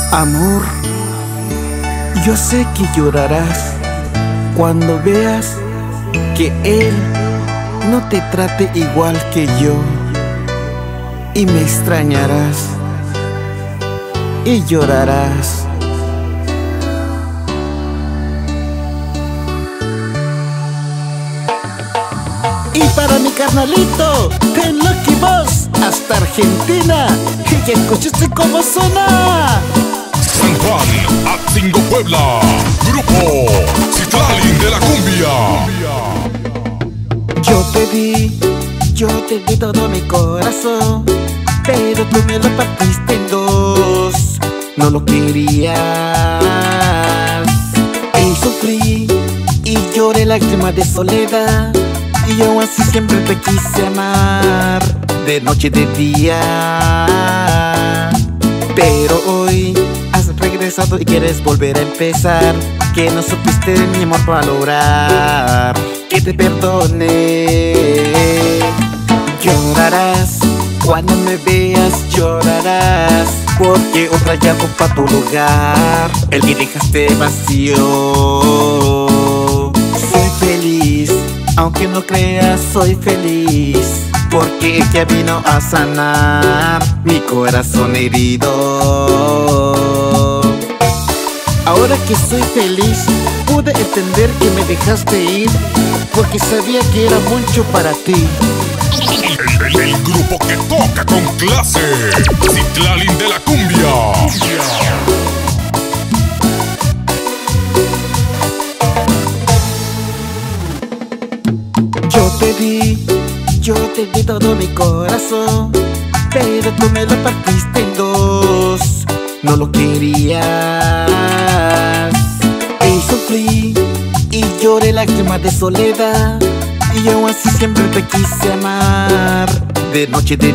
Amor, yo sé que llorarás cuando veas que él no te trate igual que yo, y me extrañarás y llorarás. Y para mi carnalito, ten Lucky Boss, hasta Argentina, y que escuchaste cómo suena. San Juan, Atzingo, Puebla, Grupo Citlali de la Cumbia. Yo te di todo mi corazón, pero tú me lo partiste en dos. No lo querías, y sufrí, y lloré lágrimas de soledad. Y yo así siempre te quise amar, de noche y de día. Pero hoy has regresado y quieres volver a empezar, que no supiste de mi amor valorar. Que te perdone. Llorarás cuando me veas, llorarás, porque otra ya ocupa tu lugar, el que dejaste vacío. Soy feliz, aunque no creas, soy feliz, porque ella vino a sanar mi corazón herido. Ahora que soy feliz, pude entender que me dejaste ir, porque sabía que era mucho para ti. El grupo que toca con clase, Citlali de la Cumbia. Yo te di todo mi corazón, pero tú me lo partiste en dos. No lo querías, y sufrí, y lloré lágrimas de soledad. Y yo así siempre te quise amar, de noche y de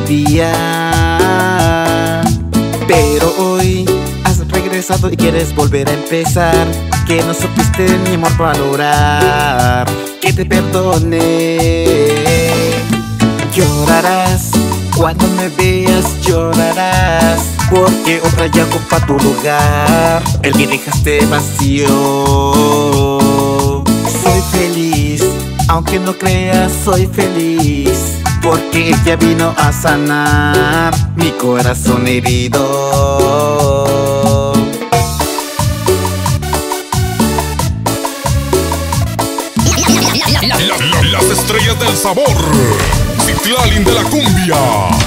día. Pero hoy has regresado y quieres volver a empezar, que no supiste de mi amor valorar. Que te perdone. Llorarás cuando me veas, llorarás, porque otra ya ocupa tu lugar, el que dejaste vacío. Soy feliz, aunque no creas, soy feliz, porque ella vino a sanar mi corazón herido. Las estrellas del sabor, Citlali de la Cumbia.